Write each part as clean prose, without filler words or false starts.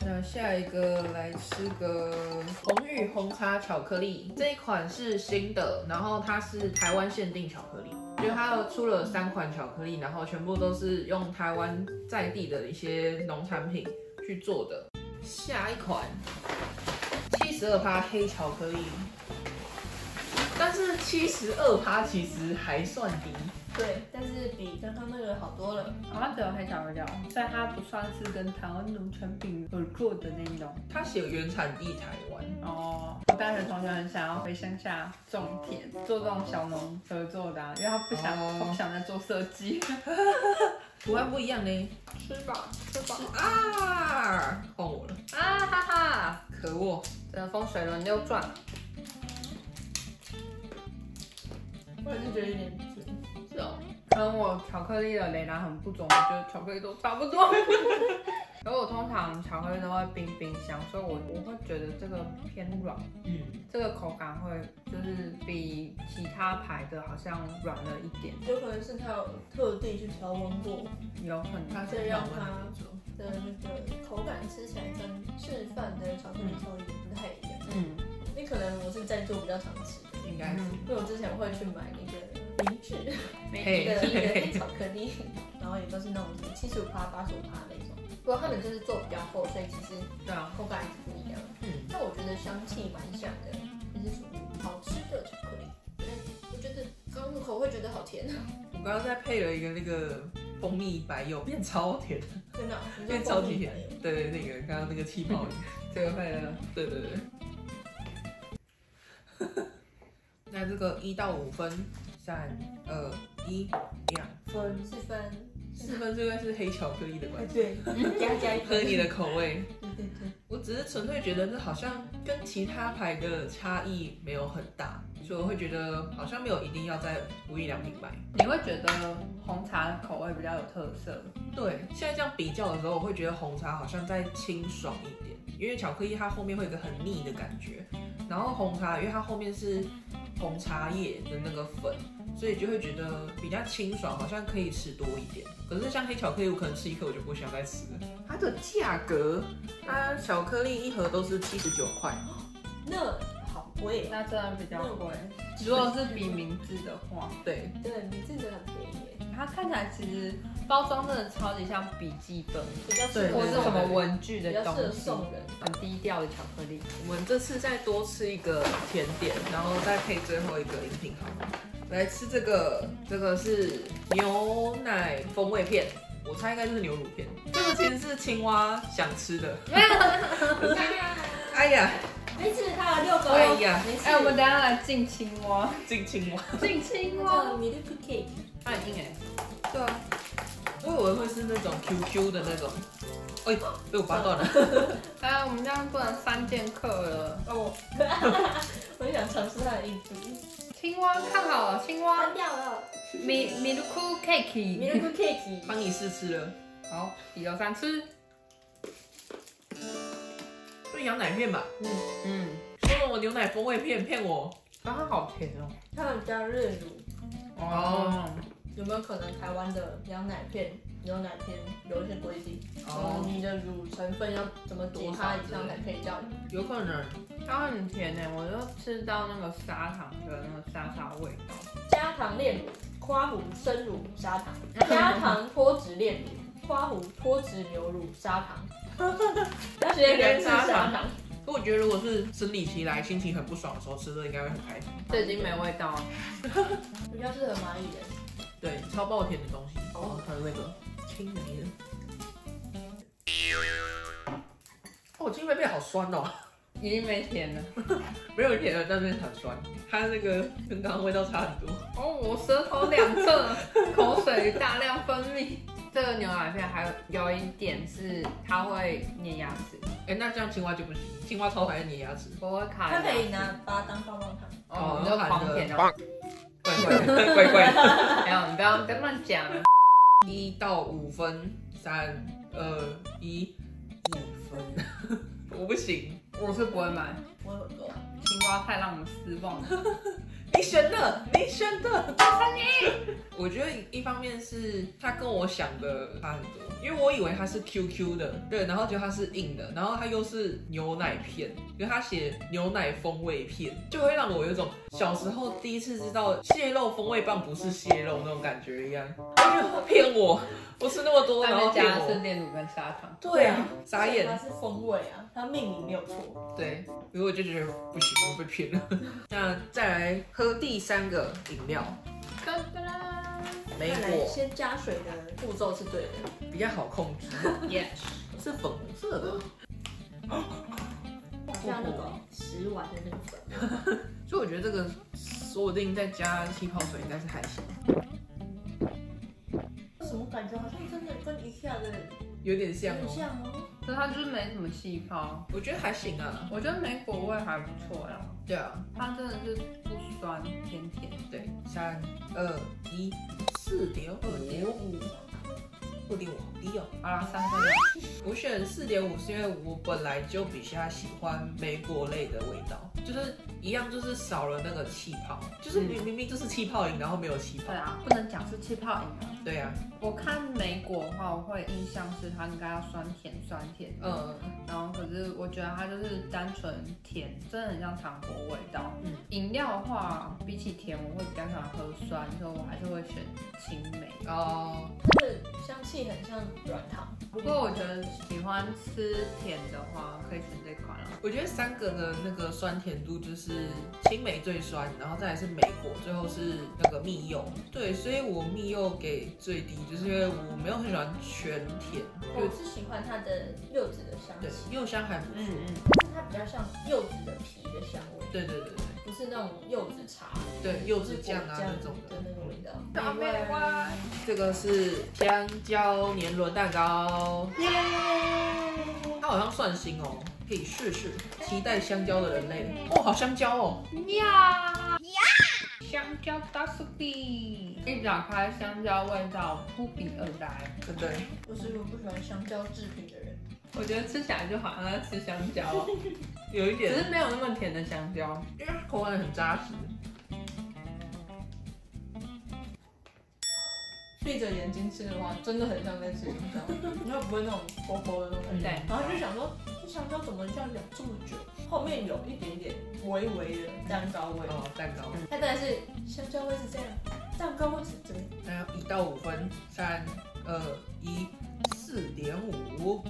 那下一个来吃个红玉红茶巧克力，这一款是新的，然后它是台湾限定巧克力，就它有出了3款巧克力，然后全部都是用台湾在地的一些农产品去做的。下一款72%黑巧克力，但是72%其实还算低。 对，但是比刚刚那个好多了。 它只有黑巧克力，所以它不算是跟台湾农产品合作的那种。 它写原产地台湾。 哦，我大学同学很想要回乡下种田，做这种小农合作的、因为他不想再做设计。 图案不一样呢。 吃吧，吃吧。 啊，换我了。 啊哈哈！ 可恶， 这个风水轮流转。 我也是觉得有点是哦。 可能我巧克力的雷达很不准，我觉得巧克力都差不多。而我通常巧克力都会冰箱，所以我会觉得这个偏软，这个口感会就是比其他牌的好像软了一点， 有可能是他有特地去调温过， 有可能它所以让它的那个口感吃起来跟示范的巧克力稍微有点不太一样。你可能我是在做比较常吃的， 应该是。 因为我之前会去买那个明治嘿的黑巧克力，然后也都是那种什么75%、85%那种。不过他们就是做比较厚，所以其实口感还是不一样。但我觉得香气蛮像的，就是属于好吃的巧克力。我觉得刚入口会觉得好甜。 我刚刚在配了一个那个蜂蜜白柚，变超甜， 真的， 变超级甜。对，那个刚刚那个气泡， 这个配了， 对。那这个1到5分，3、2、1，2分 ，4分 ，4分这个是黑巧克力的关系， 对，加一分， 合你的口味。 对。 我只是纯粹觉得这好像跟其他牌的差异没有很大，所以我会觉得好像没有一定要在无印良品买。 你会觉得红茶的口味比较有特色？ 对，现在这样比较的时候，我会觉得红茶好像再清爽一点，因为巧克力它后面会有一个很腻的感觉，然后红茶因为它后面是红茶叶的那个粉，所以就会觉得比较清爽，好像可以吃多一点。可是像黑巧克力，我可能吃一颗我就不想再吃了。它的价格，它巧克力一盒都是79块， 那好贵， 那真的比较贵。如果是比明治的话， 对， 明治真的很便宜耶。 它看起来其实包装真的超级像笔记本， 比较对或是什么文具的东比较适合西， 送人， 很低调的巧克力。 我们这次再多吃一个甜点，然后再配最后一个饮品好了。来吃这个，这个是牛奶风味片，我猜应该就是牛乳片。这个其实是青蛙想吃的。哎呀， 没事，它有6个。 哎呀， 没事。 我们等一下来进青蛙， 进青蛙， 进青叫蛙， milk cake， 它很硬哎。 对啊，我以为会是那种 QQ 的那种。哎，被我拔断了。 我们这样不能3剑客了。 哦，我很想尝试它的印度。 青蛙看好了，青蛙关掉了。 milk cake， milk cake， 帮你试吃了。 好，1、2、3，吃。 是羊奶片吧？说了我牛奶风味片，骗我。 它好甜哦。 它有加炼乳。 哦。 有没有可能台湾的羊奶片、牛奶片有一些规定？你的乳成分要怎么几趴以上才可以叫？ 有可能。 它很甜诶，我就吃到那个砂糖的那个沙味道。 加糖炼乳、夸胡生乳砂糖，加糖脱脂炼乳、夸胡脱脂牛乳砂糖，要学人吃砂糖。 可我觉得如果是生理期来、心情很不爽的时候吃，这应该会很开心。 这已经没味道了， 比较适合蚂蚁人。 对，超爆甜的东西。哦，还有那个青梅的。哦，青梅片好酸哦。 已经没甜了， 没有甜了，但是很酸。它那个跟刚刚味道差很多。 哦，我舌头两侧口水大量分泌。这个牛奶片还有一点是它会粘牙齿。 哎，那这样青蛙就不行，青蛙超讨厌粘牙齿。 我会卡。 它可以把它当棒棒糖。 哦，你就狂甜的。 怪怪的。 没有，你不要乱讲。 1到5分，3、2、1，1分。我不行， 我是不会买。 我有个青蛙太让我们失望了。 你选的，你选的，我觉得一方面是它跟我想的差很多， 因为我以为它是 QQ 的，对，然后结果它是硬的，然后它又是牛奶片，因为它写牛奶风味片，就会让我有一种小时候第一次知道蟹肉风味棒不是蟹肉那种感觉一样。我觉得骗我吃那么多，然后骗我。 加生炼乳跟砂糖。 对啊，傻眼。 它是风味啊，它命名没有错。 对，因为我就觉得不行，我被骗了。那再来喝第3个饮料。莓果。 先加水的步骤是对的， 比较好控制。 Yes， 是粉红色的。 像那个10碗的那个粉。 所以我觉得这个说不定再加气泡水应该是还行。 什么感觉？好像真的跟IKEA的有点像哦。 像哦。 可是它就是没什么气泡， 我觉得还行啊。 我觉得莓果味还不错呀。 对啊， 它真的是不酸，甜甜。 对，3、2、1， 4.5， 2.5好低哦。 好啦，3分了。 我选4.5是因为我本来就比较喜欢莓果类的味道，就是一样，就是少了那个气泡，就是明明就是气泡饮，然后没有气泡。 对啊，不能讲是气泡饮啊。 对啊， 我看莓果的话，我会印象是它应该要酸甜的。然后可是我觉得它就是单纯甜，真的很像糖果味道。饮料的话，比起甜，我会比较喜欢喝酸，所以我还是会选青莓。 哦， 它的香气很像软糖。 不过我觉得喜欢吃甜的话，可以选这款了。 我觉得3个的那个酸甜度就是青莓最酸，然后再来是莓果，最后是那个蜜柚。对，所以我蜜柚给最低，就是因为我没有很喜欢全甜。 我是喜欢它的柚子的香气， 柚香还不错， 它比较像柚子的皮的香味。 对， 不是那种柚子茶， 对，柚子酱啊那种的那种味道。 这个是香蕉年轮蛋糕，耶！它好像算新哦，可以试试。期待香蕉的人类，哦，好香蕉哦！ 呀！香蕉大酥饼，一打开香蕉味道扑鼻而来， 对不对？ 我是一个不喜欢香蕉制品的人， 我觉得吃起来就好像在吃香蕉， 有一点， 只是没有那么甜的香蕉， 因为口感很扎实。 闭着眼睛吃的话，真的很像在吃香蕉，你会不会那种薄薄的那种感觉？然后就想说，这香蕉怎么这样咬这么久？后面有一点点微微的蛋糕味。 哦，蛋糕。 它当然是香蕉味是这样，蛋糕味是这样。 那要1到5分，3、2、1。4.5，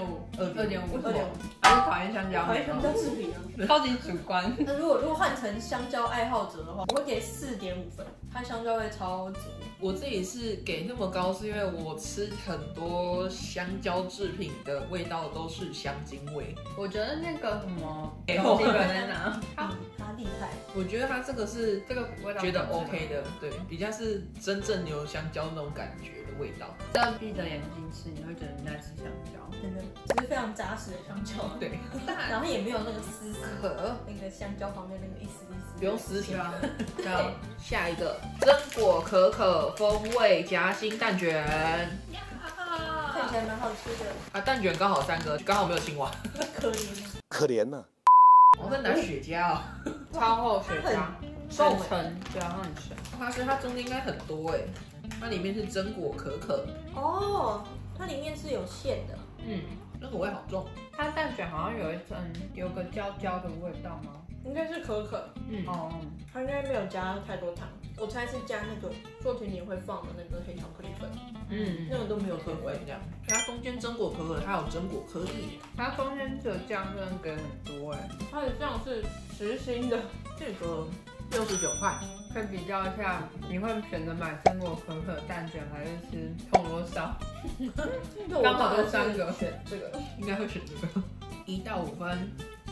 2.5，还是讨厌香蕉？ 讨厌香蕉制品啊， 超级主观。 那如果换成香蕉爱好者的话，我会给4.5分，它香蕉味超足。 我自己是给那么高，是因为我吃很多香蕉制品的味道都是香精味。 我觉得那个什么，基本在哪？ 他厉害。 我觉得它这个是这个味道觉得 OK 的，对，比较是真正牛香蕉那种感觉的味道。 这样闭着眼睛吃，你会觉得你在吃香蕉， 真的，只是非常扎实的香蕉。 对， 然后也没有那个丝壳，那个香蕉旁边那个一丝一丝， 不用撕起来。好，下一个榛果可可风味夹心蛋卷， 看起来蛮好吃的。 啊，蛋卷刚好3个，刚好没有青蛙， 可怜呐。 我在拿雪茄哦， 超厚雪茄， 很沉，对啊，很沉。 它是它中间应该很多哎，它里面是榛果可可。 哦，它里面是有馅的。 那个味好重。 它蛋卷好像有个焦焦的味道吗？ 应该是可可。它应该没有加太多糖，我猜是加那个做甜点会放的那个黑巧克力粉。那个都没有甜味这样。 它中间榛果可可，它有榛果颗粒。 它中间这个酱真的给很多哎， 它的酱是实心的， 这个69块。 可以比较一下，你会选择买榛果可可蛋卷还是吃铜锣烧？刚好都3个， 选这个， 应该会选这个。1到5分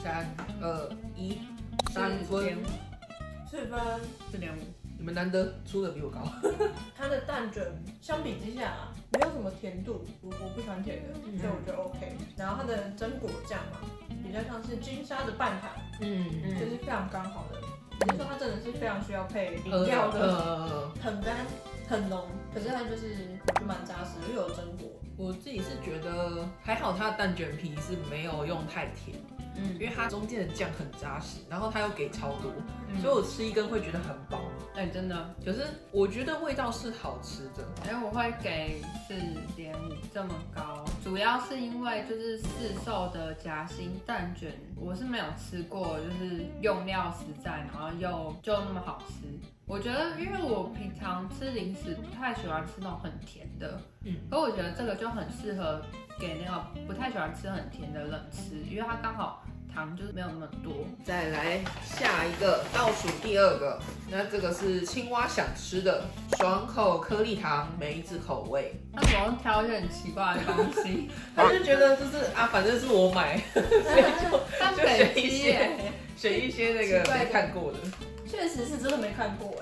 ，3、2、1， 3分 ，4分 ，4.5。 你们难得出的比我高。 它的蛋卷相比之下没有什么甜度，我不喜欢甜的，所以我觉得 OK。然后它的榛果酱嘛，比较像是金沙的半糖，就是非常刚好的。只是说它真的是非常需要配饮料的，很干很浓，可是它就是我觉得蛮扎实的，又有榛果。 我自己是觉得还好，它的蛋卷皮是没有用太甜，因为它中间的酱很扎实，然后它又给超多，所以我吃一根会觉得很饱。 哎，真的。 可是我觉得味道是好吃的。 哎，我会给4.5这么高，主要是因为就是市售的夹心蛋卷，我是没有吃过，就是用料实在，然后又就那么好吃。我觉得，因为我平常吃零食不太喜欢吃那种很甜的，可我觉得这个就很适合给那个不太喜欢吃很甜的人吃，因为它刚好糖就是没有那么多。 再来下一个，倒数第2个，那这个是青蛙想吃的爽口颗粒糖梅子口味。 他怎么挑一些很奇怪的东西？ 他就觉得就是啊，反正是我买，所以就选一些那个没看过的。 确实是真的没看过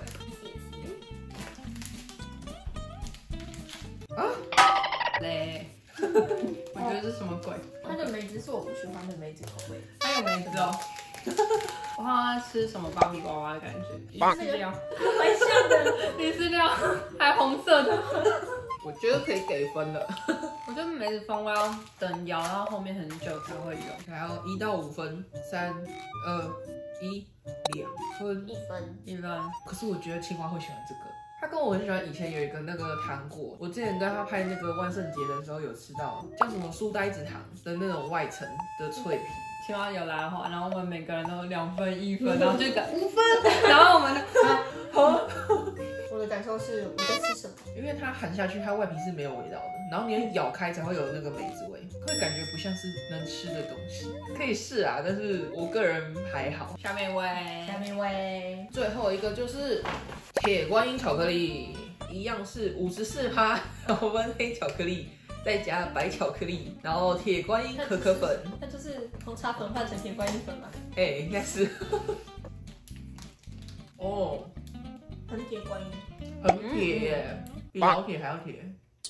啊嘞，我觉得这是什么鬼？ 它的梅子是我不喜欢的梅子口味。 还有梅子哦。我好像在吃什么芭比娃娃的感觉，鱼饲料， 蛮像的， 鱼饲料还红色的。 我觉得可以给分了。 我觉得梅子风味要等摇到后面很久才会有， 还要1到5分，3、2、1，2分 ，1分。 可是我觉得青蛙会喜欢这个。他跟我很喜欢以前有一个那个糖果，我之前跟他拍那个万圣节的时候有吃到，叫什么书呆子糖的那种外层的脆皮。 青蛙有来的话，然后我们每个人都2分、1分，然后就5分，然后我们我的感受是我在吃什么？ 因为它含下去，它外皮是没有味道的，然后你咬开才会有那个梅子味，会感觉不像是能吃的东西。可以试啊，但是我个人还好。 下面一位， 最后一个就是铁观音巧克力，一样是54%高分黑巧克力。再加白巧克力，然后铁观音可可粉， 那就是红茶粉换成铁观音粉嘛？ 哎，应该是。哦， 很铁观音， 很铁耶，比老铁还要铁。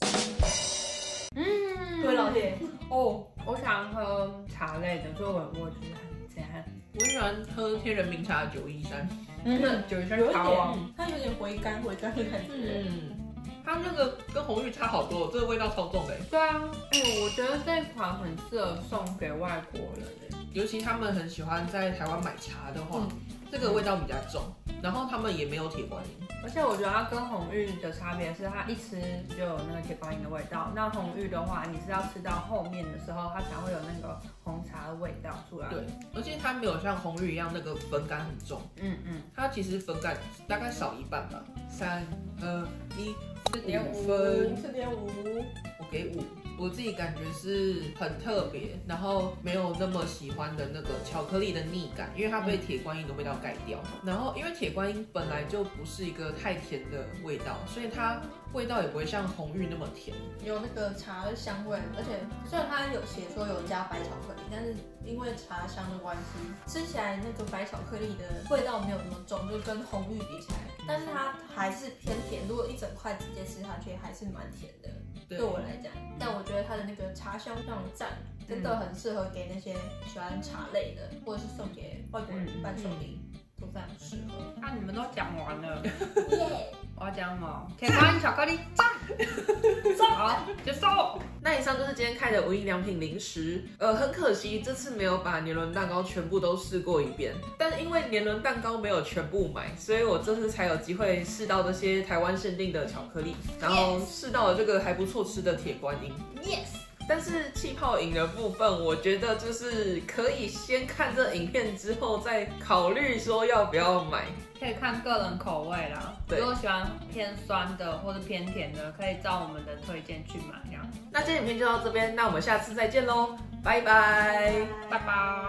对老铁。 哦，我想喝茶类的，所以我觉得很赞。 我喜欢喝天人茗茶 913 913， 茶王， 它有点回甘的感觉。 它那个跟红玉差好多，这个味道超重的。 对啊，我觉得这款很适合送给外国人， 尤其他们很喜欢在台湾买茶的话，这个味道比较重，然后他们也没有铁观音。 而且我觉得它跟红玉的差别是，它一吃就有那个铁观音的味道。那红玉的话，你是要吃到后面的时候，它才会有那个红茶的味道出来。 对，而且它没有像红玉一样那个粉感很重。它其实粉感大概少一半吧。3、2、1。4.5分 ，4.5， 我给5。我自己感觉是很特别，然后没有那么喜欢的那个巧克力的腻感，因为它被铁观音的味道盖掉。然后因为铁观音本来就不是一个太甜的味道，所以它味道也不会像红玉那么甜， 有那个茶的香味。而且虽然它有写说有加白巧克力，但是因为茶香的关系，吃起来那个白巧克力的味道没有那么重，就跟红玉比起来，但是它还是偏甜。如果一整块直接吃下去，还是蛮甜的。对我来讲，但我觉得它的那个茶香非常赞，真的很适合给那些喜欢茶类的，或者是送给外国人伴手礼，都非常适合。 那你们都讲完了， 耶！ 我要讲什么？铁观音巧克力赞，好，结束。 那以上就是今天开的无印良品零食。很可惜这次没有把年轮蛋糕全部都试过一遍，但因为年轮蛋糕没有全部买，所以我这次才有机会试到这些台湾限定的巧克力，然后试到了这个还不错吃的铁观音。 Yes。 但是气泡饮的部分，我觉得就是可以先看这影片之后再考虑说要不要买， 可以看个人口味啦。如果喜欢偏酸的或者偏甜的，可以照我们的推荐去买这样。 那这影片就到这边，那我们下次再见喽，拜拜， 拜拜。